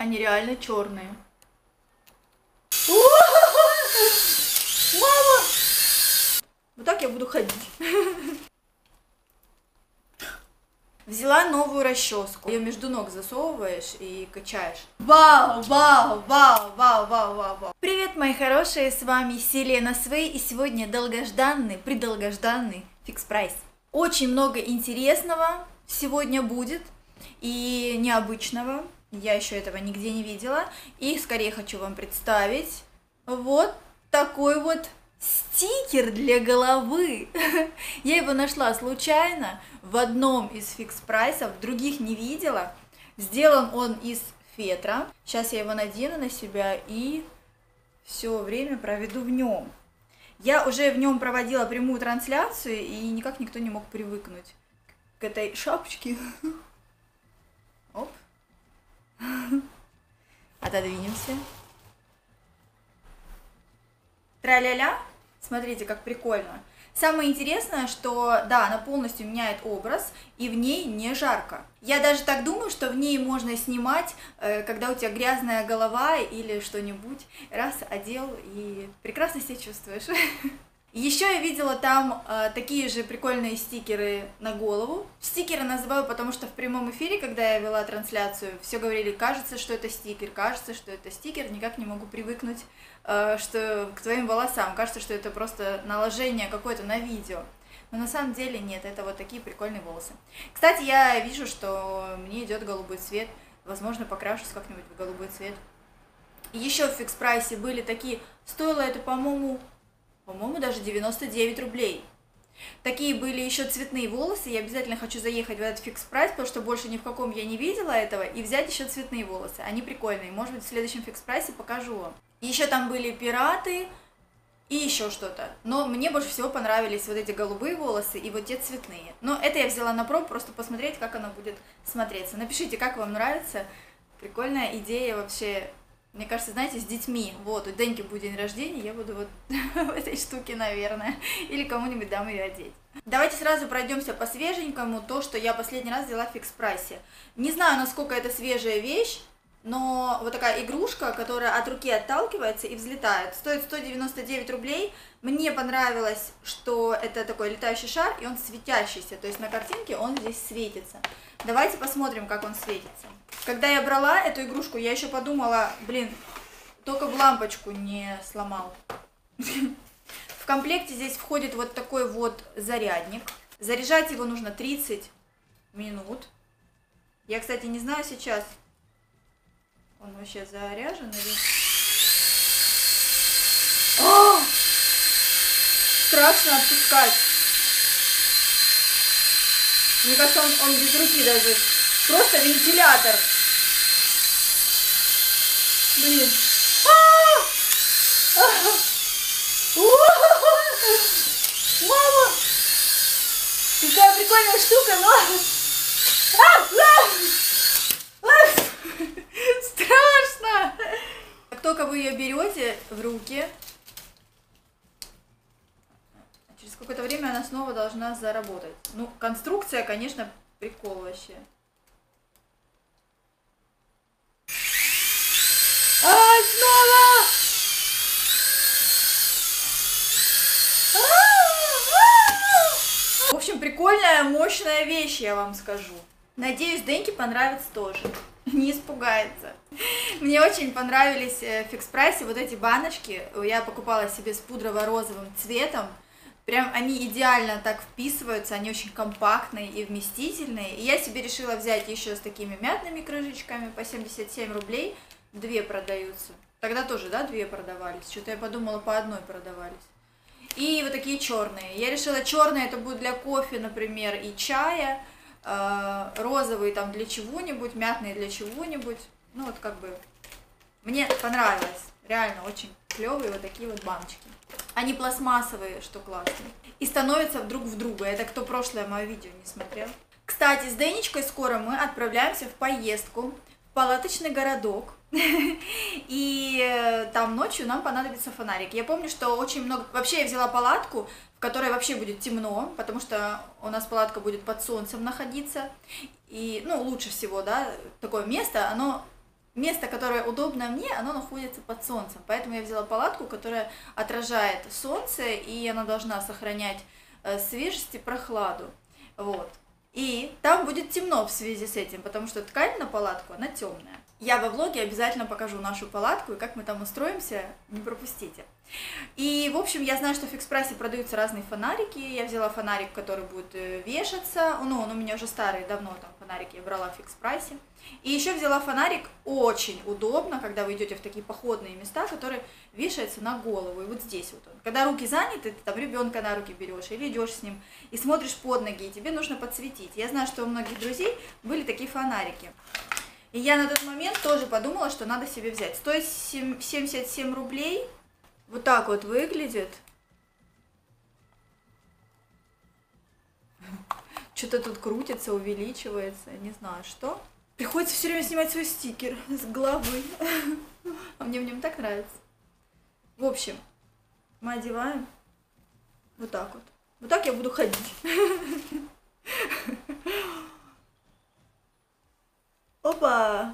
Они реально черные. Мама! Вот так я буду ходить. Взяла новую расческу. Ее между ног засовываешь и качаешь. Вау, вау, вау, вау, вау, вау, вау. Привет, мои хорошие, с вами Селена Свей, и сегодня долгожданный, предолгожданный фикс прайс. Очень много интересного сегодня будет и необычного. Я еще этого нигде не видела. И скорее хочу вам представить вот такой вот стикер для головы. Я его нашла случайно в одном из фикс-прайсов, других не видела. Сделан он из фетра. Сейчас я его надену на себя и все время проведу в нем. Я уже в нем проводила прямую трансляцию, и никак никто не мог привыкнуть к этой шапочке. Оп. Отодвинемся. Тра-ля-ля. Смотрите, как прикольно. Самое интересное, что, да, она полностью меняет образ, и в ней не жарко. Я даже так думаю, что в ней можно снимать, когда у тебя грязная голова или что-нибудь. Раз, одел, и прекрасно себя чувствуешь. Еще я видела там такие же прикольные стикеры на голову. Стикеры называю, потому что в прямом эфире, когда я вела трансляцию, все говорили, кажется, что это стикер, кажется, что это стикер, никак не могу привыкнуть что к твоим волосам. Кажется, что это просто наложение какое-то на видео. Но на самом деле нет, это вот такие прикольные волосы. Кстати, я вижу, что мне идет голубой цвет. Возможно, покрашусь как-нибудь в голубой цвет. И еще в фикс-прайсе были такие, стоило это, по-моему, даже 99 рублей. Такие были еще цветные волосы. Я обязательно хочу заехать в этот фикс-прайс, потому что больше ни в каком я не видела этого, и взять еще цветные волосы. Они прикольные. Может быть, в следующем фикс-прайсе покажу вам. Еще там были пираты и еще что-то. Но мне больше всего понравились вот эти голубые волосы и вот те цветные. Но это я взяла на пробу, просто посмотреть, как оно будет смотреться. Напишите, как вам нравится. Прикольная идея вообще. Мне кажется, знаете, с детьми. Вот, у Деньки будет день рождения, я буду вот в этой штуке, наверное. Или кому-нибудь дам ее одеть. Давайте сразу пройдемся по свеженькому. То, что я последний раз взяла в фикс-прайсе. Не знаю, насколько это свежая вещь, но вот такая игрушка, которая от руки отталкивается и взлетает. Стоит 199 рублей. Мне понравилось, что это такой летающий шар, и он светящийся. То есть на картинке он здесь светится. Давайте посмотрим, как он светится. Когда я брала эту игрушку, я еще подумала, блин, только в лампочку не сломал. В комплекте здесь входит вот такой вот зарядник. Заряжать его нужно 30 минут. Я, кстати, не знаю сейчас, он вообще заряжен или... О! Страшно отпускать. Мне кажется, он без руки даже. Просто вентилятор. Блин. Мама! Такая прикольная штука, но... Страшно! Как только вы ее берете в руки, через какое-то время она снова должна заработать. Ну, конструкция, конечно, прикол вообще. Снова! В общем, прикольная, мощная вещь, я вам скажу. Надеюсь, Деньке понравится тоже. Не испугается. Мне очень понравились в фикс-прайсе вот эти баночки. Я покупала себе с пудрово-розовым цветом. Прям они идеально так вписываются, они очень компактные и вместительные. И я себе решила взять еще с такими мятными крышечками по 77 рублей. 2 продаются. Тогда тоже, да, 2 продавались. Что-то я подумала, по одной продавались. И вот такие черные. Я решила, черные это будет для кофе, например, и чая. Розовые там для чего-нибудь, мятные для чего-нибудь. Ну вот как бы мне понравилось. Реально очень клевые вот такие вот баночки. Они пластмассовые, что классно. И становятся друг в друга. Это кто прошлое мое видео не смотрел. Кстати, с Денечкой скоро мы отправляемся в поездку в палаточный городок. И там ночью нам понадобится фонарик. Я помню, что очень много... Вообще я взяла палатку, в которой вообще будет темно, потому что у нас палатка будет под солнцем находиться. И, ну, лучше всего, да, такое место, оно место, которое удобно мне, оно находится под солнцем. Поэтому я взяла палатку, которая отражает солнце, и она должна сохранять свежесть и прохладу. Вот. И там будет темно в связи с этим, потому что ткань на палатку, она темная. Я во влоге обязательно покажу нашу палатку и как мы там устроимся, не пропустите. И, в общем, я знаю, что в фикс-прайсе продаются разные фонарики. Я взяла фонарик, который будет вешаться. Ну, он у меня уже старый, давно там фонарики я брала в фикс-прайсе. И еще взяла фонарик, очень удобно, когда вы идете в такие походные места, который вешается на голову. И вот здесь вот он. Когда руки заняты, ты там ребенка на руки берешь или идешь с ним и смотришь под ноги, и тебе нужно подсветить. Я знаю, что у многих друзей были такие фонарики. И я на тот момент тоже подумала, что надо себе взять. Стоит 77 рублей. Вот так вот выглядит. Что-то тут крутится, увеличивается, не знаю что. Приходится все время снимать свой стикер с головы. А мне в нем так нравится. В общем, мы одеваем вот так вот. Вот так я буду ходить. Опа!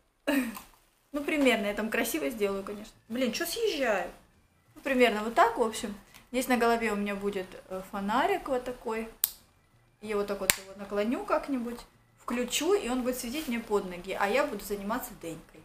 Ну, примерно, я там красиво сделаю, конечно. Блин, что съезжаю? Ну, примерно вот так, в общем. Здесь на голове у меня будет фонарик вот такой. Я вот так вот его наклоню как-нибудь, включу, и он будет светить мне под ноги, а я буду заниматься денькой.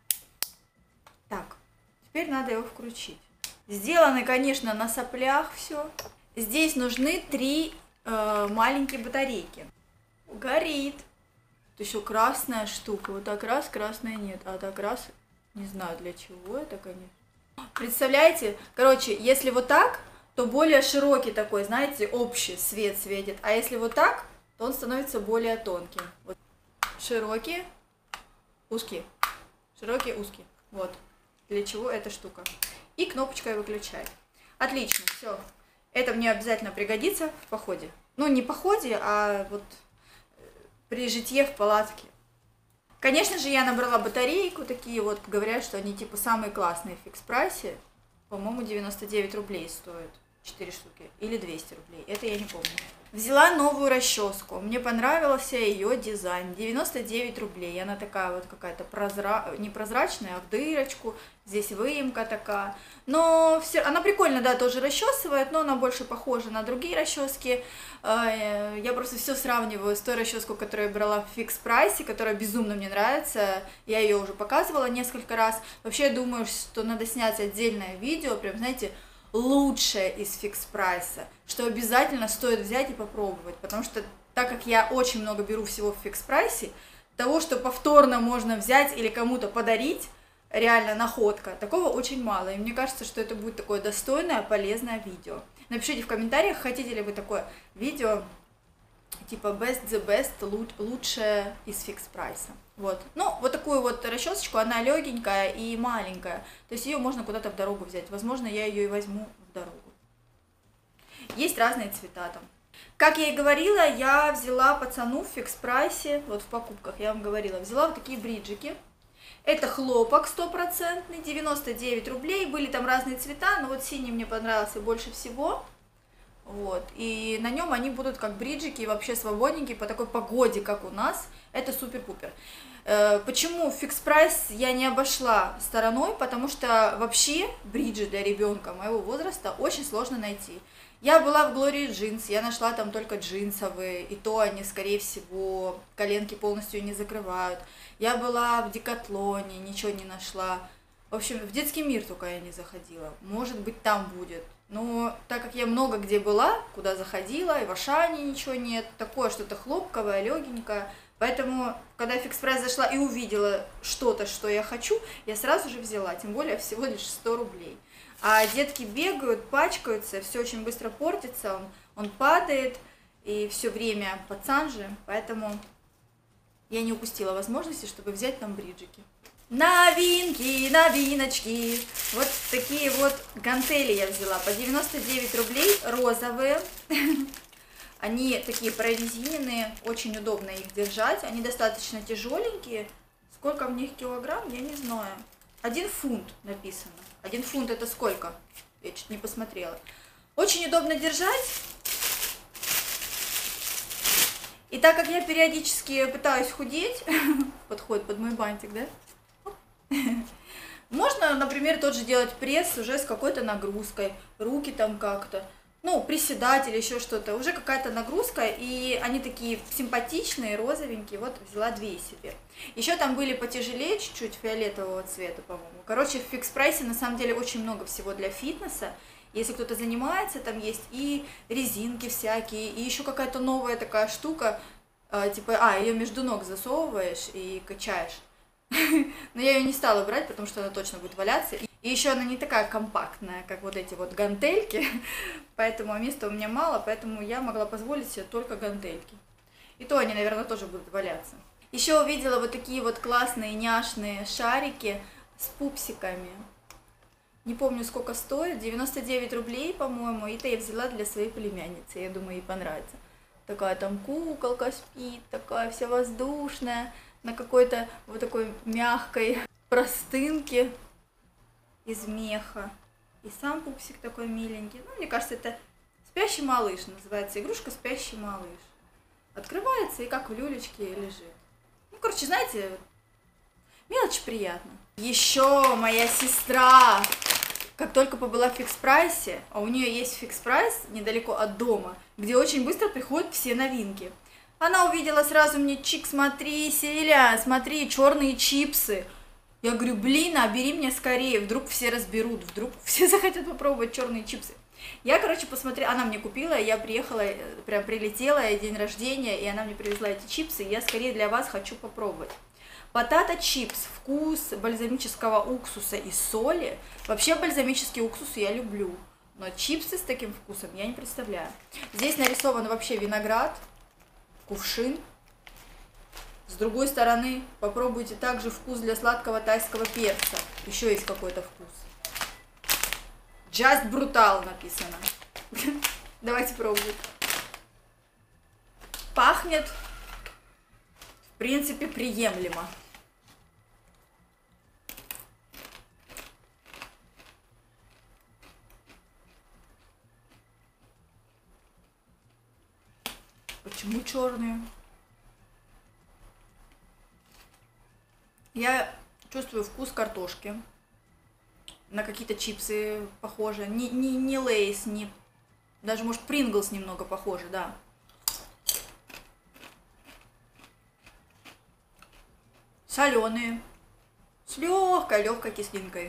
Так, теперь надо его включить. Сделаны, конечно, на соплях все. Здесь нужны 3 маленькие батарейки. Горит. Это еще красная штука. Вот так раз, красная нет. А так раз, не знаю для чего это, конечно. Представляете? Короче, если вот так, то более широкий такой, знаете, общий свет светит. А если вот так, то он становится более тонким. Вот. Широкий, узкий. Широкий, узкий. Вот. Для чего эта штука. И кнопочкой выключает. Отлично, все. Это мне обязательно пригодится в походе. Ну, не походе, а вот при житье в палатке. Конечно же, я набрала батарейку, такие вот, говорят, что они типа самые классные в фикс-прайсе. По-моему, 99 рублей стоят 4 штуки, или 200 рублей, это я не помню. Взяла новую расческу, мне понравился ее дизайн, 99 рублей, она такая вот какая-то непрозрачная, а в дырочку, здесь выемка такая, но все, она прикольно, да, тоже расчесывает, но она больше похожа на другие расчески. Я просто все сравниваю с той расческой, которую я брала в фикс-прайсе, которая безумно мне нравится, я ее уже показывала несколько раз. Вообще, я думаю, что надо снять отдельное видео, прям, знаете, лучшее из фикс-прайса, что обязательно стоит взять и попробовать, потому что так как я очень много беру всего в фикс-прайсе, того, что повторно можно взять или кому-то подарить, реально находка, такого очень мало, и мне кажется, что это будет такое достойное, полезное видео. Напишите в комментариях, хотите ли вы такое видео, типа best the best, лучшее из фикс-прайса. Вот. Ну, вот такую вот расчесочку, она легенькая и маленькая, то есть ее можно куда-то в дорогу взять. Возможно, я ее и возьму в дорогу. Есть разные цвета там. Как я и говорила, я взяла пацану в фикс-прайсе, вот в покупках, я вам говорила, взяла вот такие бриджики. Это хлопок 100%, 99 рублей, были там разные цвета, но вот синий мне понравился больше всего. Вот, и на нем они будут как бриджики, вообще свободненькие, по такой погоде, как у нас, это супер-пупер. Почему фикс-прайс я не обошла стороной, потому что вообще бриджи для ребенка моего возраста очень сложно найти. Я была в Glory Jeans, я нашла там только джинсовые, и то они, скорее всего, коленки полностью не закрывают. Я была в Декатлоне, ничего не нашла. В общем, в детский мир только я не заходила, может быть, там будет. Но так как я много где была, куда заходила, и в Ашане ничего нет, такое что-то хлопковое, легенькое. Поэтому, когда фикс-прайс зашла и увидела что-то, что я хочу, я сразу же взяла, тем более всего лишь 100 рублей. А детки бегают, пачкаются, все очень быстро портится, он падает, и все время пацан же, поэтому я не упустила возможности, чтобы взять там бриджики. Новинки, новиночки. Вот такие вот гантели я взяла по 99 рублей, розовые. Они такие прорезиненные, очень удобно их держать. Они достаточно тяжеленькие. Сколько в них килограмм, я не знаю. 1 фунт написано. 1 фунт это сколько? Я чуть не посмотрела. Очень удобно держать. И так как я периодически пытаюсь худеть, подходит под мой бантик, да? например, тот же делать пресс уже с какой-то нагрузкой, руки там как-то, ну, приседать или еще что-то, уже какая-то нагрузка, и они такие симпатичные, розовенькие, вот взяла 2 себе. Еще там были потяжелее чуть-чуть, фиолетового цвета, по-моему. Короче, в фикс-прайсе на самом деле очень много всего для фитнеса. Если кто-то занимается, там есть и резинки всякие, и еще какая-то новая такая штука, типа, ее между ног засовываешь и качаешь. Но я ее не стала брать, потому что она точно будет валяться. И еще она не такая компактная, как вот эти вот гантельки, поэтому места у меня мало, поэтому я могла позволить себе только гантельки. И то они, наверное, тоже будут валяться. Еще увидела вот такие вот классные няшные шарики с пупсиками. Не помню, сколько стоит, 99 рублей, по-моему, и это я взяла для своей племянницы, я думаю, ей понравится. Такая там куколка спит, такая вся воздушная, на какой-то вот такой мягкой простынке из меха. И сам пупсик такой миленький. Ну, мне кажется, это спящий малыш, называется игрушка «Спящий малыш». Открывается и как в люлечке лежит. Ну, короче, знаете, мелочь приятно. Еще моя сестра, как только побыла в фикс-прайсе, а у нее есть фикс-прайс недалеко от дома, где очень быстро приходят все новинки. Она увидела сразу мне: чик, смотри, Селя, смотри, черные чипсы. Я говорю: блин, а бери мне скорее, вдруг все разберут, вдруг все захотят попробовать черные чипсы. Я, короче, посмотрела, она мне купила, я приехала, прям прилетела, день рождения, и она мне привезла эти чипсы, и я скорее для вас хочу попробовать. Потато чипс, вкус бальзамического уксуса и соли. Вообще бальзамический уксус я люблю, но чипсы с таким вкусом я не представляю. Здесь нарисован вообще виноград, кувшин. С другой стороны попробуйте также вкус для сладкого тайского перца. Еще есть какой-то вкус. Just Brutal написано. Давайте пробовать. Пахнет, в принципе, приемлемо. Почему черные? Я чувствую вкус картошки. На какие-то чипсы похоже. Не Лейс, не... Даже, может, Принглс немного похоже, да. Соленые. С легкой кислинкой.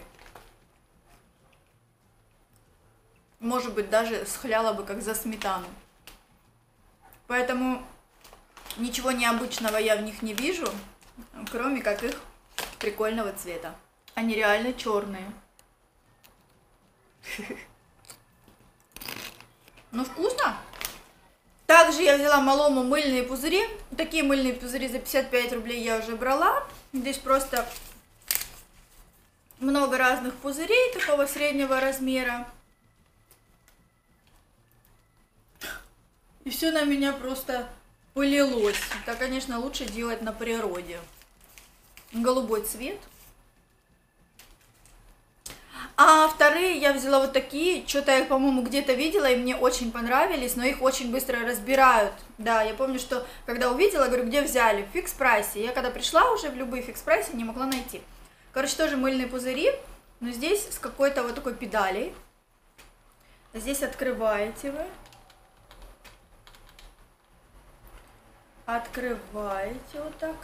Может быть, даже схляла бы, как за сметану. Поэтому ничего необычного я в них не вижу, кроме как их прикольного цвета. Они реально черные. Ну, вкусно. Также я взяла малому мыльные пузыри. Такие мыльные пузыри за 55 рублей я уже брала. Здесь просто много разных пузырей такого среднего размера. И все на меня просто полилось. Это, конечно, лучше делать на природе. Голубой цвет. А вторые я взяла вот такие. Что-то я их, по-моему, где-то видела, и мне очень понравились, но их очень быстро разбирают. Да, я помню, что когда увидела, говорю: где взяли? В фикс-прайсе. Я когда пришла уже в любые фикс-прайсы, не могла найти. Короче, тоже мыльные пузыри, но здесь с какой-то вот такой педалей. Здесь открываете вы. Открываете вот так.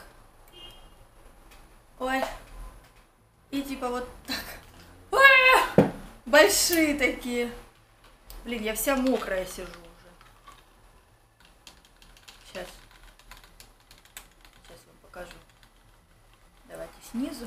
Ой. И типа вот так. Ой! Большие такие. Блин, я вся мокрая сижу уже. Сейчас вам покажу. Давайте снизу.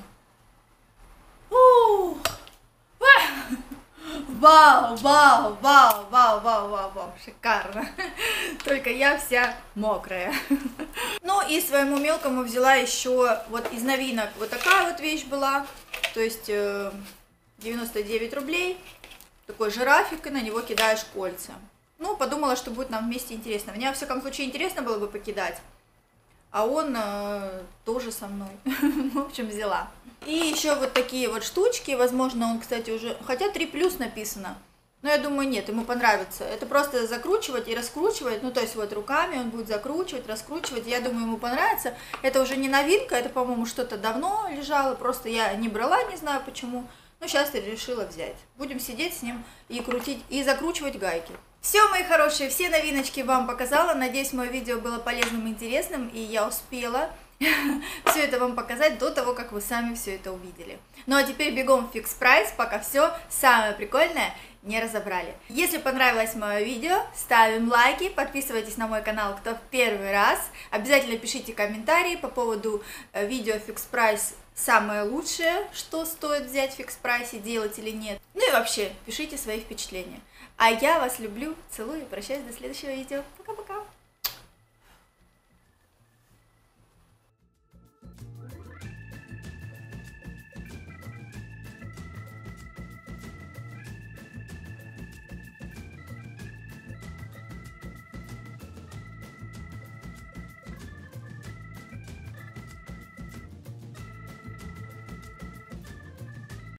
Вау, вау, вау, вау, вау, вау, вау, шикарно. Только я вся мокрая. Ну и своему мелкому взяла еще вот из новинок вот такая вот вещь была. То есть 99 рублей. Такой жирафик, и на него кидаешь кольца. Ну, подумала, что будет нам вместе интересно. Мне, во всяком случае, интересно было бы покидать. А он тоже со мной. В общем, взяла. И еще вот такие вот штучки. Возможно, он, кстати, уже... Хотя 3+ написано. Но я думаю, нет, ему понравится. Это просто закручивать и раскручивать. Ну, то есть вот руками он будет закручивать, раскручивать. Я думаю, ему понравится. Это уже не новинка. Это, по-моему, что-то давно лежало. Просто я не брала, не знаю почему. Ну, сейчас я решила взять. Будем сидеть с ним и крутить, и закручивать гайки. Все, мои хорошие, все новиночки вам показала. Надеюсь, мое видео было полезным и интересным, и я успела все это вам показать до того, как вы сами все это увидели. Ну а теперь бегом в Fix Price, пока все самое прикольное не разобрали. Если понравилось мое видео, ставим лайки, подписывайтесь на мой канал, кто в первый раз. Обязательно пишите комментарии по поводу видео Fix Price самое лучшее, что стоит взять в Fix Price, делать или нет. Ну и вообще, пишите свои впечатления. А я вас люблю, целую и прощаюсь до следующего видео. Пока-пока.